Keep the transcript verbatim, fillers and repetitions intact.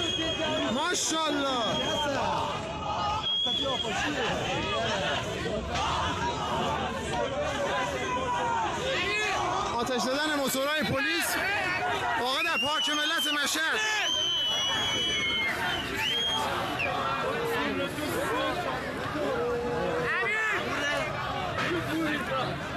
ماشاءالله. آتش زدن موتورهای پلیس واقع در پارک ملت مشهد. امیر